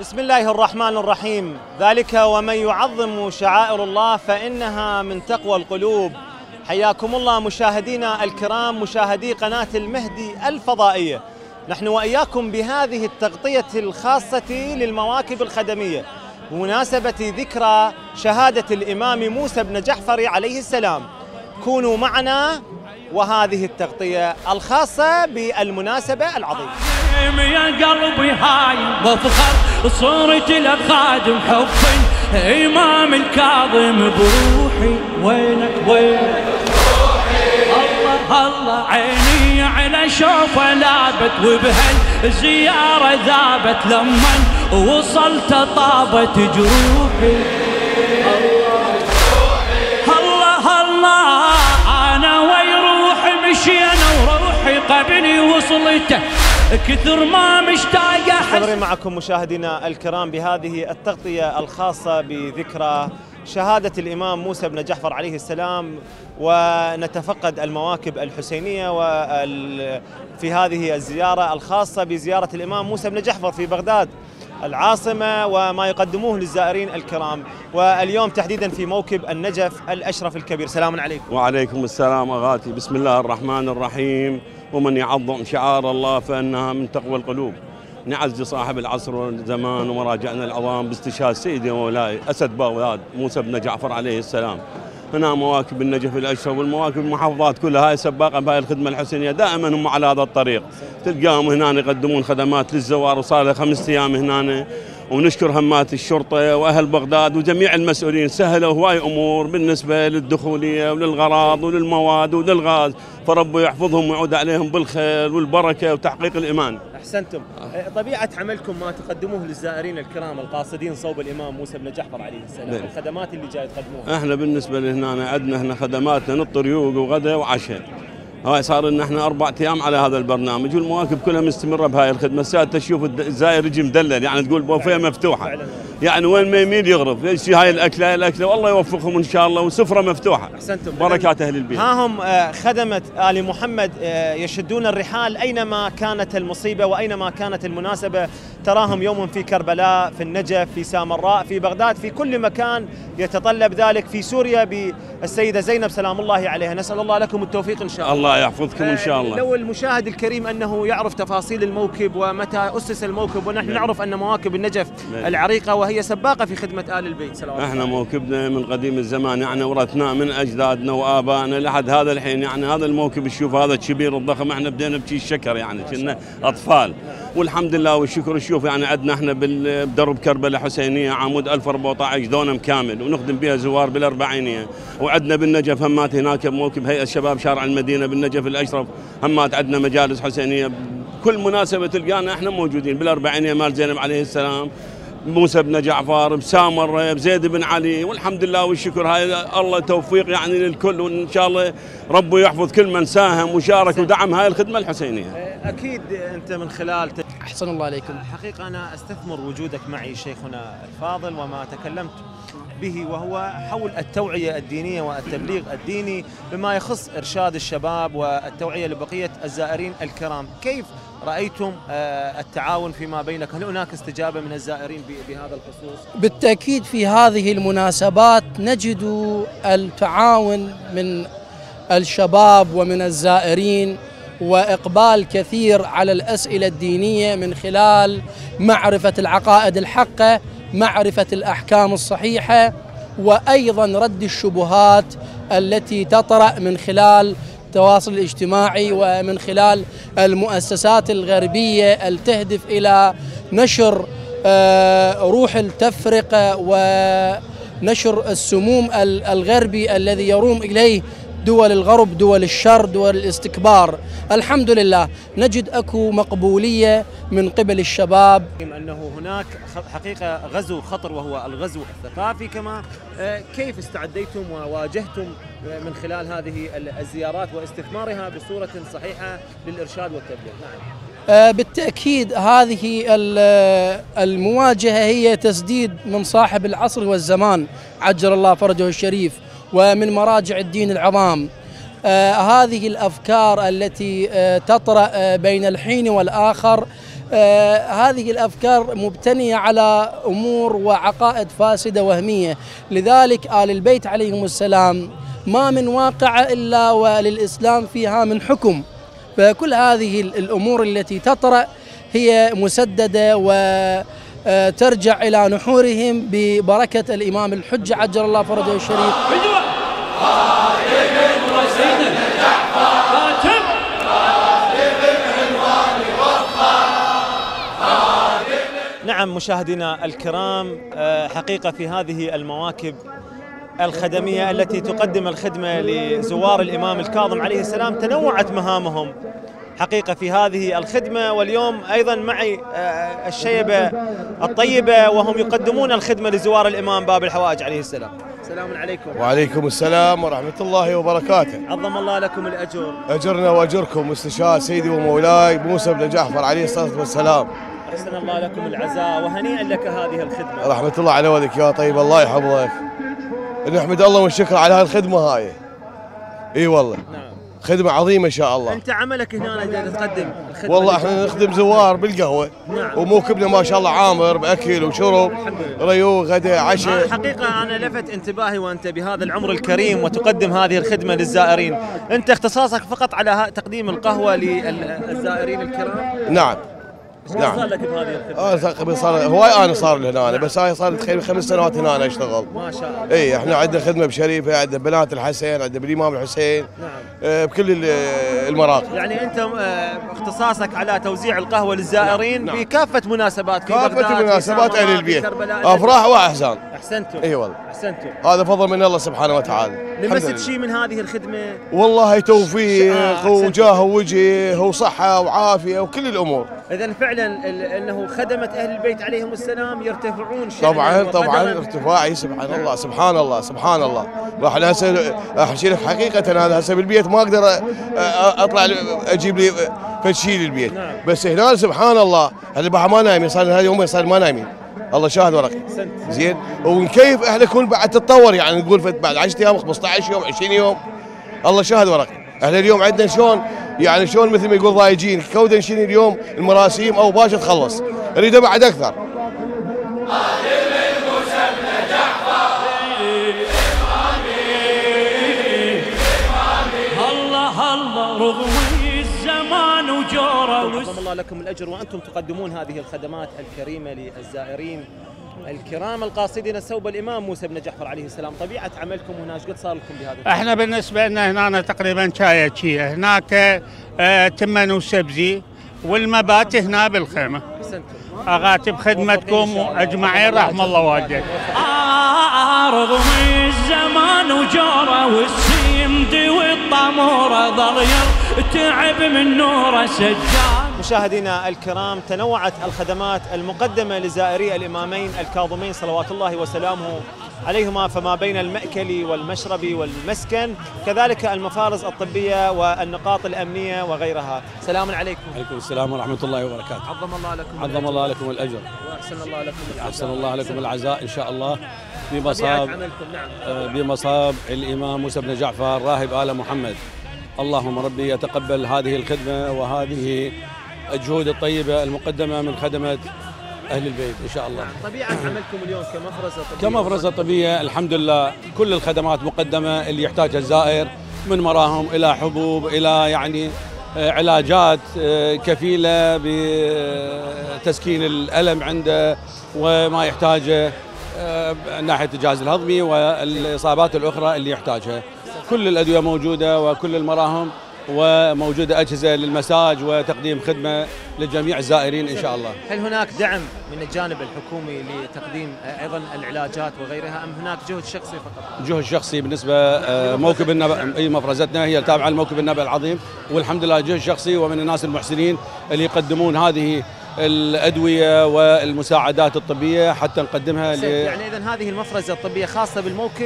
بسم الله الرحمن الرحيم. ذلك ومن يعظم شعائر الله فإنها من تقوى القلوب. حياكم الله مشاهدينا الكرام، مشاهدي قناة المهدي الفضائية. نحن وإياكم بهذه التغطية الخاصة للمواكب الخدمية بمناسبة ذكرى شهادة الإمام موسى بن جعفر عليه السلام. كونوا معنا وهذه التغطية الخاصة بالمناسبة العظيمة. يا قلبي هاي بفخر صورة الخادم حب إمام الكاظم بروحي، وينك وينك روحي، الله الله عيني على شوفه لابت، وبهالزيارة ذابت لمن وصلت طابت جروحي. الله الله أنا وي روحي مشينا وروحي قبلي وصلته كثر ما مشتاق مستمرين معكم مشاهدينا الكرام بهذه التغطية الخاصة بذكرى شهادة الإمام موسى بن جعفر عليه السلام، ونتفقد المواكب الحسينية في هذه الزيارة الخاصة بزيارة الإمام موسى بن جعفر في بغداد العاصمة وما يقدموه للزائرين الكرام، واليوم تحديدا في موكب النجف الأشرف الكبير. سلام عليكم. وعليكم السلام أغاتي. بسم الله الرحمن الرحيم. ومن يعظم شعائر الله فإنها من تقوى القلوب. نعز صاحب العصر والزمان ومراجعنا العظام باستشهاد سيدي ومولاي أسد بغداد موسى بن جعفر عليه السلام. هنا مواكب النجف الأشرف والمواكب المحافظات كلها هاي سباقة بهاي الخدمة الحسينية، دائما هم على هذا الطريق. تلقاهم هنا يقدمون خدمات للزوار، وصار له 5 أيام هنا، ونشكر همات الشرطة وأهل بغداد وجميع المسؤولين، سهلوا هواي أمور بالنسبة للدخولية وللغراض وللمواد وللغاز، فربوا يحفظهم ويعود عليهم بالخير والبركة وتحقيق الإيمان. أحسنتم. طبيعة عملكم ما تقدموه للزائرين الكرام القاصدين صوب الإمام موسى بن جعفر عليه السلام، الخدمات اللي جاي تقدموها. احنا بالنسبة لهنا عندنا هنا خدماتنا نط ريوق وغدا وعشاء. هاي صار لنا احنا 4 أيام على هذا البرنامج، والمواكب كلها مستمره بهاي الخدمه. ساعات تشوف الزائر يجي مدلل، يعني تقول بوفيه مفتوحه، يعني وين ما يميل يغرف يشتري هاي الاكله والله يوفقهم ان شاء الله، وسفره مفتوحه. احسنتم. بركات اهل البيت. ها هم خدمه ال محمد يشدون الرحال اينما كانت المصيبه واينما كانت المناسبه. تراهم يوم في كربلاء، في النجف، في سامراء، في بغداد، في كل مكان يتطلب ذلك، في سوريا بالسيده زينب سلام الله عليها. نسال الله لكم التوفيق ان شاء الله. الله يحفظكم ان شاء الله. لو المشاهد الكريم انه يعرف تفاصيل الموكب ومتى اسس الموكب، ونحن نعرف ان مواكب النجف العريقه وهي سباقه في خدمه ال البيت صلوات الله. احنا موكبنا من قديم الزمان، يعني ورثناه من اجدادنا وابائنا لحد هذا الحين. يعني هذا الموكب تشوف هذا الكبير الضخم، احنا بدينا بشي الشكر، يعني كنا اطفال والحمد لله والشكر. نشوف يعني عندنا احنا بدرب كربلاء حسينيه عمود 1014 دونم كامل، ونخدم بها زوار بالاربعينيه. وعندنا بالنجف همات هناك موكب هيئه شباب شارع المدينه بالنجف الاشرف، همات عندنا مجالس حسينيه. كل مناسبه تلقانا احنا موجودين بالاربعينيه مال زينب عليه السلام، موسى بن جعفر، بسامر، بزيد بن علي، والحمد لله والشكر. هاي الله توفيق يعني للكل، وان شاء الله ربه يحفظ كل من ساهم وشارك ودعم هاي الخدمه الحسينيه. اكيد انت من خلال احسن الله عليكم. حقيقه انا استثمر وجودك معي شيخنا الفاضل وما تكلمت به، وهو حول التوعيه الدينيه والتبليغ الديني بما يخص ارشاد الشباب والتوعيه لبقيه الزائرين الكرام. كيف رأيتم التعاون فيما بينك؟ هل هناك استجابة من الزائرين بهذا الخصوص؟ بالتأكيد في هذه المناسبات نجد التعاون من الشباب ومن الزائرين، وإقبال كثير على الأسئلة الدينية من خلال معرفة العقائد الحقة، معرفة الأحكام الصحيحة، وأيضا رد الشبهات التي تطرأ من خلال التواصل الاجتماعي ومن خلال المؤسسات الغربية التهدف إلى نشر روح التفرقة ونشر السموم الغربي الذي يروم إليه دول الغرب، دول الشر، دول الاستكبار. الحمد لله نجد أكو مقبولية من قبل الشباب. أنه هناك حقيقة غزو خطر وهو الغزو الثقافي، كما كيف استعديتم وواجهتم من خلال هذه الزيارات واستثمارها بصورة صحيحة للإرشاد والتبليغ؟ نعم. بالتأكيد هذه المواجهة هي تسديد من صاحب العصر والزمان عجل الله فرجه الشريف، ومن مراجع الدين العظام. هذه الأفكار التي تطرأ بين الحين والآخر هذه الأفكار مبتنية على أمور وعقائد فاسدة وهمية. لذلك آل البيت عليهم السلام ما من واقعة إلا وللإسلام فيها من حكم. فكل هذه الأمور التي تطرأ هي مسددة وترجع إلى نحورهم ببركة الإمام الحجة عجل الله فرجه الشريف. نعم مشاهدينا الكرام، حقيقة في هذه المواكب الخدمية التي تقدم الخدمة لزوار الإمام الكاظم عليه السلام تنوعت مهامهم حقيقة في هذه الخدمة. واليوم أيضا معي الشيبة الطيبة وهم يقدمون الخدمة لزوار الإمام باب الحوائج عليه السلام. السلام عليكم. وعليكم السلام ورحمة الله وبركاته. عظم الله لكم الأجر. أجرنا وأجركم مستشار سيدي ومولاي موسى بن جعفر عليه الصلاة والسلام. أحسن الله لكم العزاء وهنيئا لك هذه الخدمة. رحمة الله على ولدك يا طيب، الله يحفظك. نحمد الله ونشكر على هذه الخدمة هاي. اي والله. نعم. خدمة عظيمة ان شاء الله. انت عملك هنا تقدم الخدمة؟ والله احنا نخدم زوار بالقهوة. نعم. وموكبنا ما شاء الله عامر باكل وشرب، ريوق غدا عشاء. حقيقة انا لفت انتباهي وانت بهذا العمر الكريم وتقدم هذه الخدمة للزائرين، انت اختصاصك فقط على تقديم القهوة للزائرين الكرام؟ نعم. نعم. صار لك بهذه الخدمة؟ تقريبا صار هواي انا صار لي هنا، بس هاي صار تقريبا 5 سنوات هنا أنا اشتغل. ما شاء الله. اي احنا عندنا خدمه بشريفه، عندنا بنات الحسين، عندنا بالامام الحسين. نعم. بكل المراقب. يعني انت اختصاصك على توزيع القهوه للزائرين. نعم. بكافه مناسبات، في بغداد، كافه مناسبات اهل البيت، كربلاء، افراح واحزان. احسنتم. اي والله. احسنتم. هذا فضل من الله سبحانه وتعالى. لمست شيء من هذه الخدمه؟ والله توفيق وجاه ووجه وصحه وعافيه وكل الامور. اذا فعلا انه خدمه اهل البيت عليهم السلام يرتفعون طبعا ارتفاعي سبحان الله سبحان الله سبحان الله. راح هسه احكي لك حقيقه، انا هسه بالبيت ما اقدر اطلع اجيب لي فشي للبيت. نعم. بس هنا سبحان الله البحر ما نايمين، صار هذا يومين صار ما نايمين، الله شاهد ورقي. زين. ونكيف احنا نكون بعد تتطور، يعني نقول بعد 10 ايام 15 يوم 20 يوم، الله شاهد ورقي. احنا اليوم عندنا شلون يعني شلون مثل ما يقول ضايجين كودا نشيل اليوم المراسيم او باش تخلص، نريده بعد اكثر. الله الله رغم الزمان وجوره. عظم الله لكم الاجر وانتم تقدمون هذه الخدمات الكريمه للزائرين الكرام القاصدين الثوب الامام موسى بن جعفر عليه السلام. طبيعه عملكم هنا ايش قد صار لكم بهذا؟ احنا بالنسبه لنا هنا تقريبا شايه هناك تمن وسبزي والمبات هنا بالخيمه. اغاتي بخدمتكم اجمعين رحم الله والديك. رغم الزمان وجوره والسيمدي والطموره ظل تعب من نوره سجاد. مشاهدينا الكرام، تنوعت الخدمات المقدمة لزائري الإمامين الكاظمين صلوات الله وسلامه عليهما، فما بين المأكل والمشرب والمسكن، كذلك المفارز الطبية والنقاط الأمنية وغيرها. سلام عليكم. عليكم السلام ورحمة الله وبركاته. عظم الله لكم عظم الله لكم الأجر وأحسن الله لكم العزاء. أحسن الله لكم العزاء إن شاء الله بمصاب الإمام موسى بن جعفر راهب آل محمد. اللهم ربي يتقبل هذه الخدمة وهذه الجهود الطيبة المقدمة من خدمة أهل البيت إن شاء الله. طبيعة عملكم اليوم كمفرزة طبية؟ كمفرزة طبية الحمد لله كل الخدمات مقدمة اللي يحتاجها الزائر، من مراهم إلى حبوب إلى يعني علاجات كفيلة بتسكين الألم عنده وما يحتاجه من ناحية الجهاز الهضمي والإصابات الأخرى اللي يحتاجها. كل الأدوية موجودة وكل المراهم، وموجودة أجهزة للمساج وتقديم خدمة لجميع الزائرين إن شاء الله. هل هناك دعم من الجانب الحكومي لتقديم أيضا العلاجات وغيرها، أم هناك جهد شخصي فقط؟ جهد شخصي بالنسبة موكب النبأ، أي مفرزتنا هي تابعة لموكب النبأ العظيم، والحمد لله جهد شخصي ومن الناس المحسنين اللي يقدمون هذه الأدوية والمساعدات الطبية حتى نقدمها يعني إذن هذه المفرزة الطبية خاصة بالموكب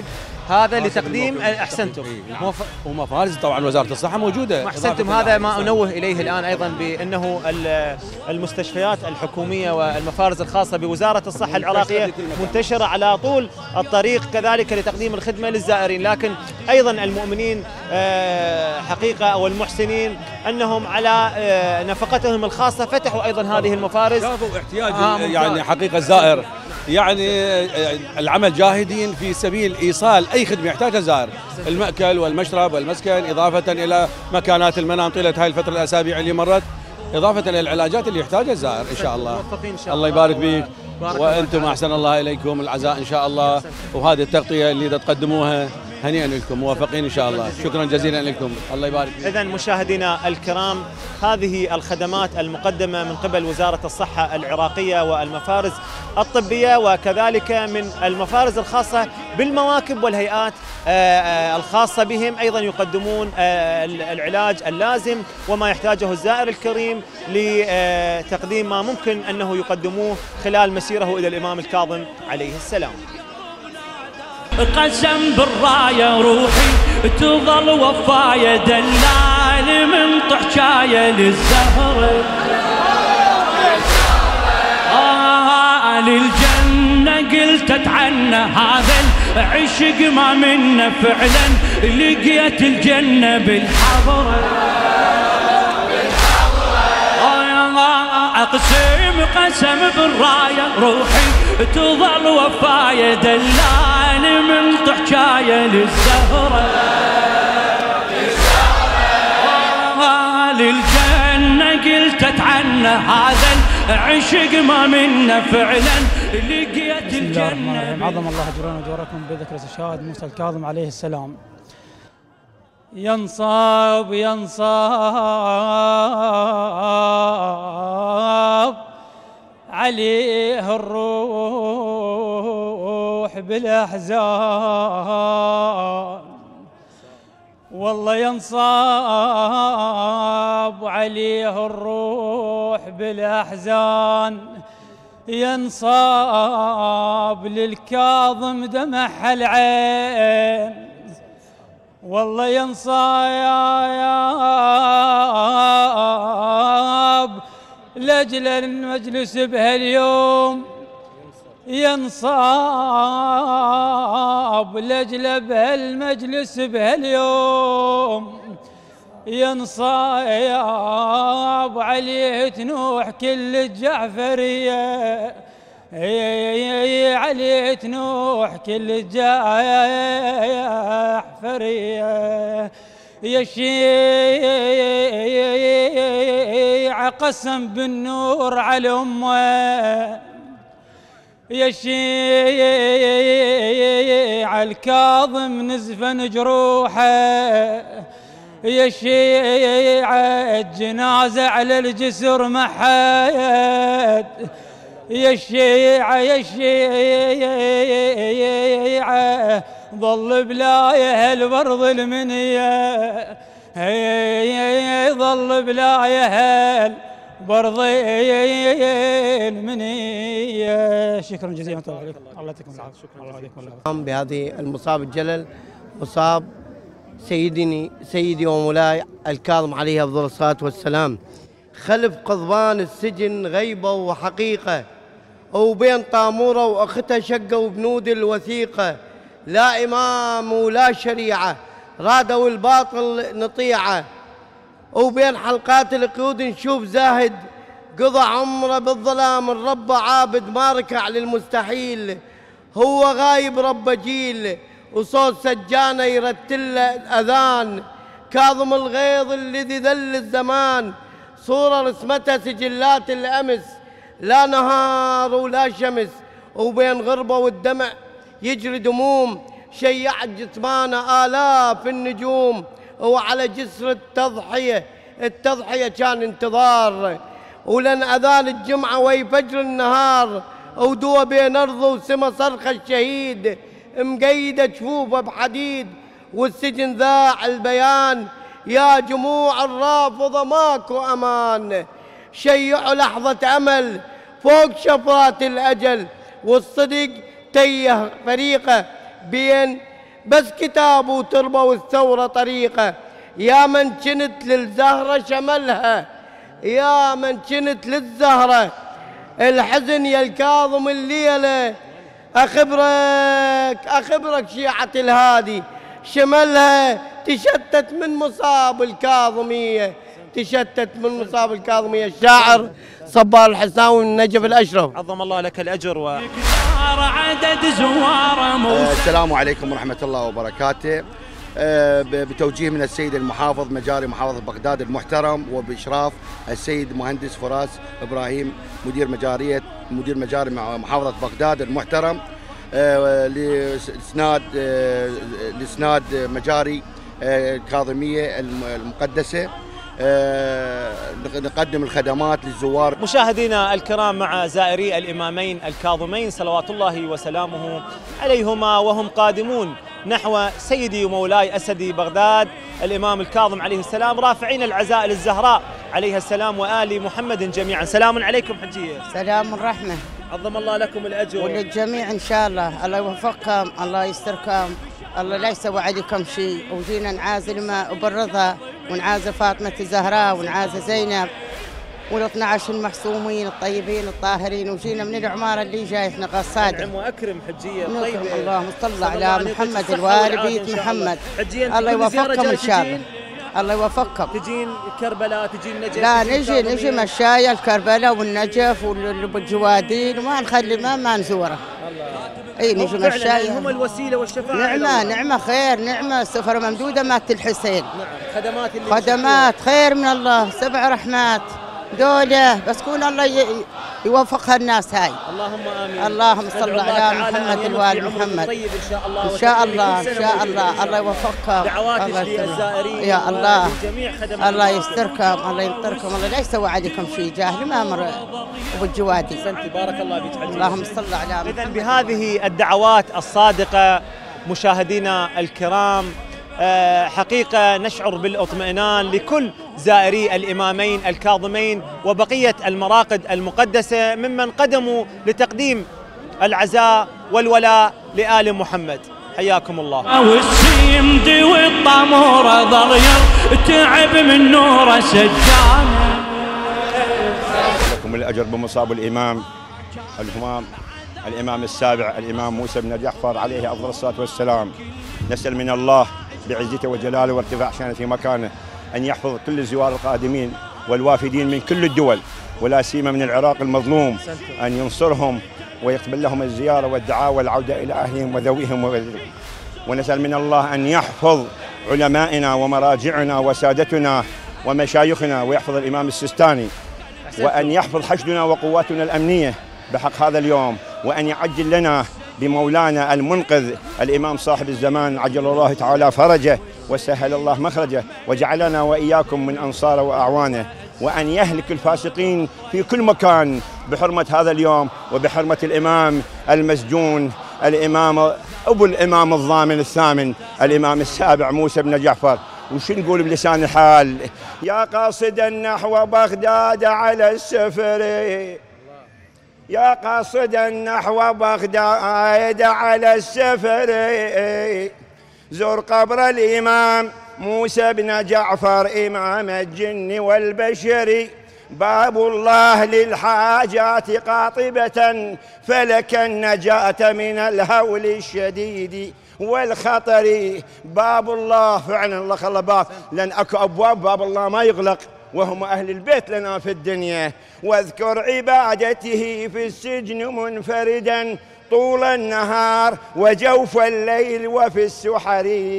هذا لتقديم احسنتم. ومفارز طبعا وزاره الصحه موجوده. احسنتم، هذا ما انوه اليه الان ايضا، بانه المستشفيات الحكوميه والمفارز الخاصه بوزاره الصحه العراقيه منتشره على طول الطريق كذلك لتقديم الخدمه للزائرين، لكن ايضا المؤمنين حقيقه او المحسنين انهم على نفقتهم الخاصه فتحوا ايضا هذه المفارز. شافوا احتياج يعني حقيقه الزائر، يعني العمل جاهدين في سبيل ايصال اي خدمه يحتاجها الزائر، المأكل والمشرب والمسكن، اضافه الى مكانات المنام طيله هاي الفتره الاسابيع اللي مرت، اضافه الى العلاجات اللي يحتاجها الزائر ان شاء الله. الله يبارك بيك، وانتم احسن الله اليكم العزاء ان شاء الله، وهذه التغطيه اللي تقدموها هنيئا لكم، موفقين ان شاء الله. شكرا جزيلا لكم، الله يبارك فيك. اذا مشاهدينا الكرام، هذه الخدمات المقدمه من قبل وزاره الصحه العراقيه والمفارز الطبيه، وكذلك من المفارز الخاصه بالمواكب والهيئات الخاصه بهم، ايضا يقدمون العلاج اللازم وما يحتاجه الزائر الكريم لتقديم ما ممكن انه يقدموه خلال مسيره الى الامام الكاظم عليه السلام. قسم بالراية روحي تظل وفاية، دلال من حكاية للزهر للجنة قلت اتعنى، هذا العشق ما منه فعلا، لقيت الجنة بالحضرة. اقسم قسم بالراية روحي تظل وفاية، دلال من حكاية للزهرة للجنة قلت اتعنى، هذا العشق ما منه فعلا، لقيت الجنة. عظم الله اجرنا واجوركم بذكر الشهاد موسى الكاظم عليه السلام. ينصاب عليه الروح بالأحزان، والله ينصاب عليه الروح بالأحزان، ينصاب للكاظم دمع العين، والله ينصاب لأجل المجلس بهاليوم، ينصاب لأجل بهالمجلس بهاليوم، ينصاب عليه تنوح كل الجعفرية، عليه تنوح كل الجعفرية. يا شيعة قسم بالنور على أمه، يا شيعة الكاظم نزفن جروحه، يا شيعة الجنازة على الجسر محايد، يا شيعة يا شيعة ظل بلايه البرض المنية، ظل بلايه البرض المنية. شكرا جزيلا الله يعطيكم العافية. شكرا الله يعطيكم بهذه المصاب الجلل، مصاب سيدي ومولاي الكاظم عليه أفضل الصلاة والسلام. خلف قضبان السجن غيبة وحقيقة، وبين طامورة وأختها شقة وبنود الوثيقة، لا إمام ولا شريعة رادوا الباطل نطيعه، وبين حلقات القيود نشوف زاهد قضى عمره بالظلام، الرب عابد ما ركع للمستحيل، هو غايب رب جيل وصوت سجانه يرتل أذان، كاظم الغيظ الذي ذل الزمان، صورة رسمتها سجلات الأمس، لا نهار ولا شمس، وبين غربة والدمع يجري دموم، شيعت جسمانه آلاف النجوم، وعلى جسر التضحية كان انتظار، ولن أذان الجمعة ويفجر النهار، ودوا بين أرض وسما صرخ الشهيد، مقيدة جفوفه بحديد، والسجن ذاع البيان، يا جموع الرافضة ماكو أمان، شيعوا لحظة أمل فوق شفرات الأجل، والصدق تيه فريقه بس كتاب وتربة والثورة طريقة. يا من كنت للزهرة شملها، يا من كنت للزهرة الحزن يا الكاظم الليلة. أخبرك شيعة الهادي شملها تشتت من مصاب الكاظمية، تشتت من مصاب الكاظمية. الشاعر صبار الحساوي من نجف الأشرف. عظم الله لك الأجر. عدد زواره السلام عليكم ورحمة الله وبركاته. بتوجيه من السيد المحافظ مجاري محافظة بغداد المحترم، وبإشراف السيد مهندس فراس إبراهيم مدير مجاري محافظة بغداد المحترم، لإسناد مجاري الكاظمية المقدسة. نقدم الخدمات للزوار. مشاهدينا الكرام، مع زائري الإمامين الكاظمين صلوات الله وسلامه عليهما وهم قادمون نحو سيدي ومولاي أسدي بغداد الإمام الكاظم عليه السلام، رافعين العزاء للزهراء عليها السلام وآل محمد جميعا. سلام عليكم حجية. سلام الرحمة. عظم الله لكم الأجر. وللجميع إن شاء الله، الله يوفقكم، الله يستركم، الله لا يسوي عليكم شيء. وجينا نعازل ما بالرضا، ونعازل فاطمة الزهراء، ونعازل زينب، وال12 المحسومين الطيبين الطاهرين، وجينا من العمارة اللي جايتنا قصاد. نعم وأكرم حجية. طيب اللهم صل على محمد الوالي بيت محمد. الله يوفقكم إن شاء الله، الله يوفقكم. تجين كربلاء، تجين نجف؟ لا نجي مشاية الكربلاء والنجف والجوادين، وما نخلي ما نزوره. اي نجي مشاية، هم الوسيلة والشفاعة. نعمة خير، نعمة سفر ممدودة مات الحسين. نعم خدمات خير من الله، 7 رحمات دولة، بس كون الله يوفقها الناس هاي. اللهم آمين. اللهم صل على محمد الوالي محمد. طيب إن شاء الله، إن شاء الله، إن شاء الله. الله يوفقكم. دعواتك للزائرين يا الله، جميع خدمات. الله يستركم، الله ينطركم، الله لا يسوي عليكم شيء. جاهل ما أمر وبالجوادي. بارك الله فيك. اللهم صل على محمد. إذن بهذه الدعوات الصادقة مشاهدينا الكرام، حقيقة نشعر بالاطمئنان لكل زائري الإمامين الكاظمين وبقية المراقد المقدسة ممن قدموا لتقديم العزاء والولاء لآل محمد. حياكم الله. والسيمد والطمورة ضرير تعب من نور سجانة. لكم الأجر بمصاب الإمام السابع الإمام موسى بن جعفر عليه أفضل الصلاة والسلام. نسأل من الله بعزته وجلاله وارتفاع شانه في مكانه أن يحفظ كل الزوار القادمين والوافدين من كل الدول، ولا سيما من العراق المظلوم، أن ينصرهم ويقبل لهم الزيارة والدعاء والعودة إلى أهلهم وذويهم. ونسأل من الله أن يحفظ علمائنا ومراجعنا وسادتنا ومشايخنا، ويحفظ الإمام السيستاني، وأن يحفظ حشدنا وقواتنا الأمنية بحق هذا اليوم، وأن يعجل لنا بمولانا المنقذ الإمام صاحب الزمان عجل الله تعالى فرجه وسهل الله مخرجه، وجعلنا وإياكم من أنصاره وأعوانه، وأن يهلك الفاسقين في كل مكان بحرمة هذا اليوم وبحرمة الإمام المسجون أبو الإمام الضامن الثامن الإمام السابع موسى بن جعفر. وش نقول بلسان الحال؟ يا قاصدا نحو بغداد على السفر، يا قاصدا نحو بغداد على السفر، زر قبر الإمام موسى بن جعفر إمام الجن والبشر، باب الله للحاجات قاطبة، فلك النجاة من الهول الشديد والخطر. باب الله فعلا، الله خلى باب، لأن أكو أبواب باب الله ما يغلق، وهم أهل البيت لنا في الدنيا. واذكر عبادته في السجن منفردا طول النهار وجوف الليل وفي السحر،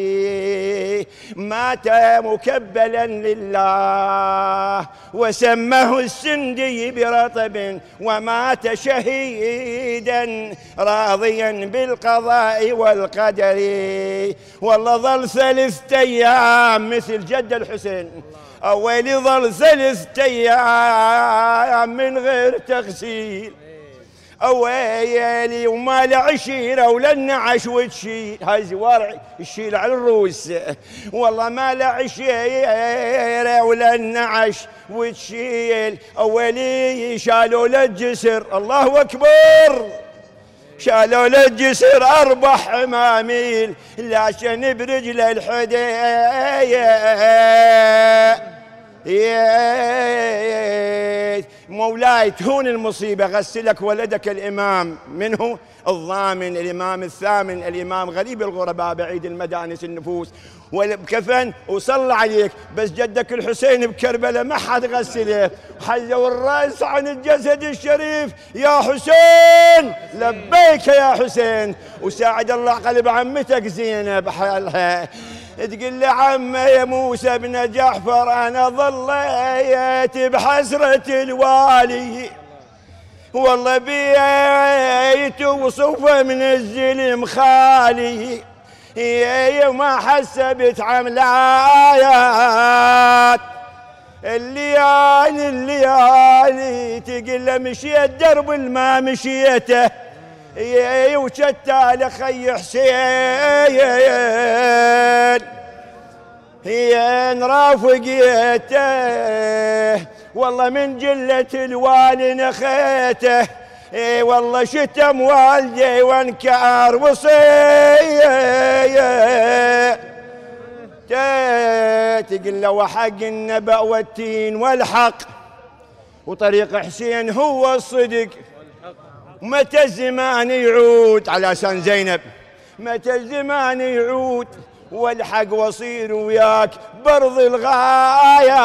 مات مكبلا لله وسمه السندي برطب، ومات شهيدا راضيا بالقضاء والقدر. والله ظل 3 أيام مثل جد الحسين، أولي ظل 3 أيام من غير تغسيل، أويلي وما له عشيرة ولا النعش وتشيل، هاي زوار الشيل على الروس، والله ما له عشيرة ولا النعش وتشيل، أولي شالوا له الجسر، الله أكبر، شالوا للجسر 4 حماميل لعشان برجل الحديد. مولاي تهون المصيبة، غسلك ولدك الإمام، منه الضامن الإمام الثامن الإمام غريب الغرباء بعيد المدانس النفوس والكفن، وصلى عليك، بس جدك الحسين بكربلاء ما حد غسله، حلوا الرأس عن الجسد الشريف. يا حسين لبيك يا حسين، وساعد الله قلب عمتك زينب حالها، تقول لي عم يا موسى بن جعفر أنا ظليت بحسرة الوالي، والله بيت وصفه من الزلم خالي، وما حسبت عملايات الليالي تقول له مشيت درب ما مشيته، وشتى لخي حسين رافقيته، والله من جلة الوالي نخيته، والله شتم والدي وانكار وصيه، تقل له وحق النبأ والتين والحق، وطريق حسين هو الصدق، متى الزمان يعود على لسان زينب، متى الزمان يعود والحق وصير وياك برض الغاية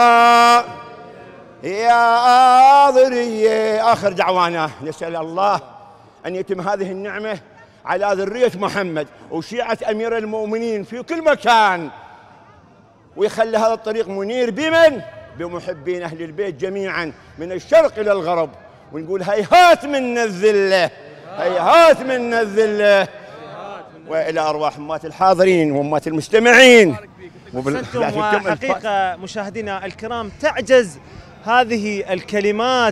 يا ذرية. آخر دعوانا نسأل الله أن يتم هذه النعمة على ذرية محمد وشيعة أمير المؤمنين في كل مكان، ويخلي هذا الطريق منير بمن؟ بمحبين أهل البيت جميعا من الشرق إلى الغرب، ونقول هيهات منا الذلة، هيهات منا الذلة، وإلى أرواح أمات الحاضرين وأمات المستمعين. وحقيقة مشاهدينا الكرام تعجز هذه الكلمات،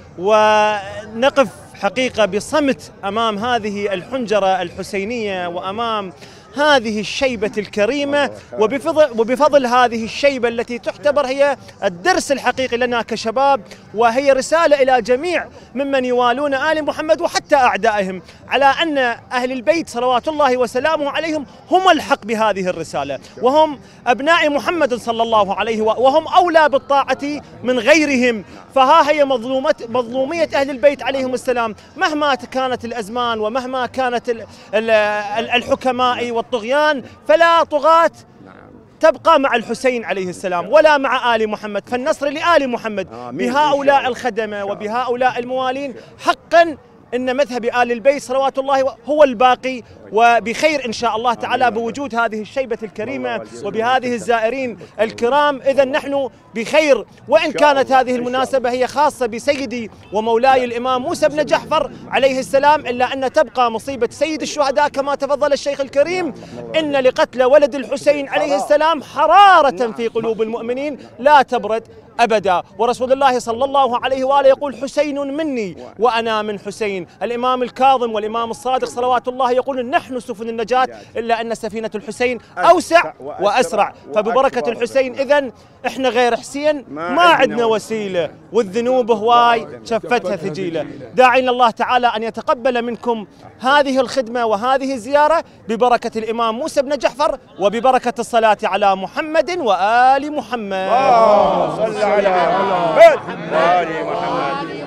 ونقف حقيقة بصمت أمام هذه الحنجرة الحسينية وأمام هذه الشيبة الكريمة، وبفضل هذه الشيبة التي تعتبر هي الدرس الحقيقي لنا كشباب، وهي رسالة إلى جميع ممن يوالون آل محمد وحتى أعدائهم، على أن أهل البيت صلوات الله وسلامه عليهم هم الحق بهذه الرسالة، وهم أبناء محمد صلى الله عليه وهم أولى بالطاعة من غيرهم. فها هي مظلومية أهل البيت عليهم السلام، مهما كانت الأزمان ومهما كانت الحكماء والطغيان، فلا طغاة تبقى مع الحسين عليه السلام ولا مع آل محمد، فالنصر لآل محمد بهؤلاء الخدمة وبهؤلاء الموالين. حقا إن مذهب آل البيت صلوات الله هو الباقي، وبخير إن شاء الله تعالى بوجود هذه الشيبة الكريمة وبهذه الزائرين الكرام. إذا نحن بخير، وإن كانت هذه المناسبة هي خاصة بسيدي ومولاي الإمام موسى بن جعفر عليه السلام، إلا أن تبقى مصيبة سيد الشهداء كما تفضل الشيخ الكريم، إن لقتل ولد الحسين عليه السلام حرارة في قلوب المؤمنين لا تبرد أبدا. ورسول الله صلى الله عليه وآله يقول حسين مني وأنا من حسين. الإمام الكاظم والإمام الصادق صلوات الله يقول نحن سفن النجاة، إلا أن سفينة الحسين أوسع وأسرع، فببركة الحسين إذن إحنا غير حسين ما عندنا وسيلة، والذنوب هواي شفتها ثجيلة. داعين الله تعالى أن يتقبل منكم هذه الخدمة وهذه الزيارة ببركة الإمام موسى بن جعفر وببركة الصلاة على محمد وآل محمد. صل على محمد وآل محمد.